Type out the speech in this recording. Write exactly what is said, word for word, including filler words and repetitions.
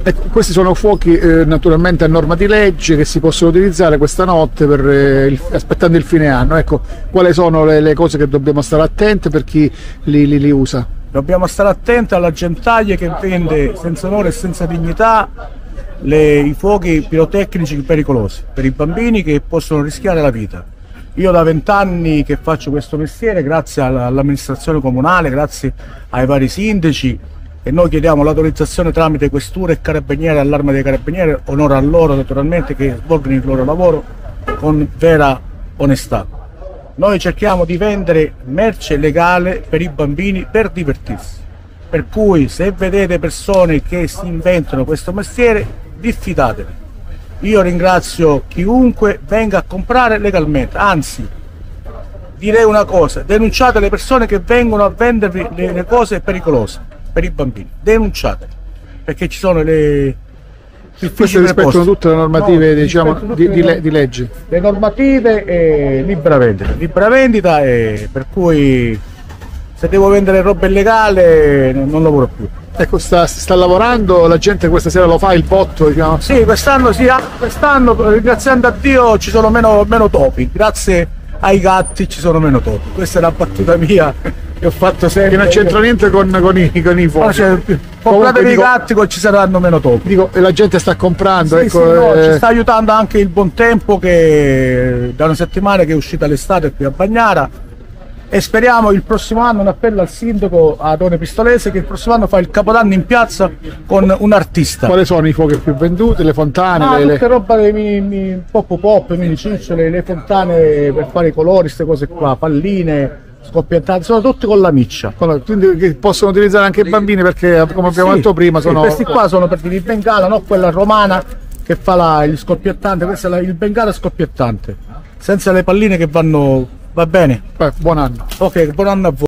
Ecco, questi sono fuochi eh, naturalmente a norma di legge che si possono utilizzare questa notte per, eh, il, aspettando il fine anno. Ecco, quali sono le, le cose che dobbiamo stare attenti per chi li, li, li usa? Dobbiamo stare attenti alla gentaglia che vende senza onore e senza dignità le, i fuochi pirotecnici pericolosi per i bambini che possono rischiare la vita. Io da vent'anni che faccio questo mestiere, grazie all'amministrazione comunale, grazie ai vari sindaci, e noi chiediamo l'autorizzazione tramite questura e carabinieri all'Arma dei Carabinieri, onore a loro naturalmente che svolgono il loro lavoro con vera onestà. Noi cerchiamo di vendere merce legale per i bambini per divertirsi, per cui se vedete persone che si inventano questo mestiere, diffidatevi. Io ringrazio chiunque venga a comprare legalmente, anzi direi una cosa: denunciate le persone che vengono a vendervi le, le cose pericolose per i bambini, denunciateli, perché ci sono le... Queste rispettano tutte le normative, no, diciamo, di, di, le, di legge. Le normative e libera vendita, libera vendita e per cui se devo vendere roba illegale non lavoro più. Ecco, sta, sta lavorando, la gente questa sera lo fa il botto, diciamo. Sì, quest'anno sì, quest'anno ringraziando a Dio ci sono meno, meno topi, grazie ai gatti ci sono meno topi. Questa è una battuta mia che ho fatto sempre. Che non c'entra niente con, con i, con i fuochi. Compratevi i gatti, ci saranno meno topi. Dico, e la gente sta comprando, sì, ecco, sì, no, eh... ci sta aiutando anche il buon tempo che da una settimana che è uscita l'estate qui a Bagnara. E speriamo il prossimo anno, un appello al sindaco Adone Pistolese, che il prossimo anno fa il Capodanno in piazza con un artista. Quali sono i fuochi più venduti? Le fontane? Ah, le, tutte le... roba dei mini, mini pop pop, mini cicciole, le fontane per fare i colori, queste cose qua, palline scoppiettate, sono tutte con la miccia. Quindi che possono utilizzare anche i bambini, perché come abbiamo sì, detto prima sono... Sì, questi qua sono per dire il bengala, no? Quella romana che fa la, il scoppiettante, questo è la, il bengala scoppiettante, senza le palline che vanno... Va bene? Beh, buon anno. Ok, buon anno a voi.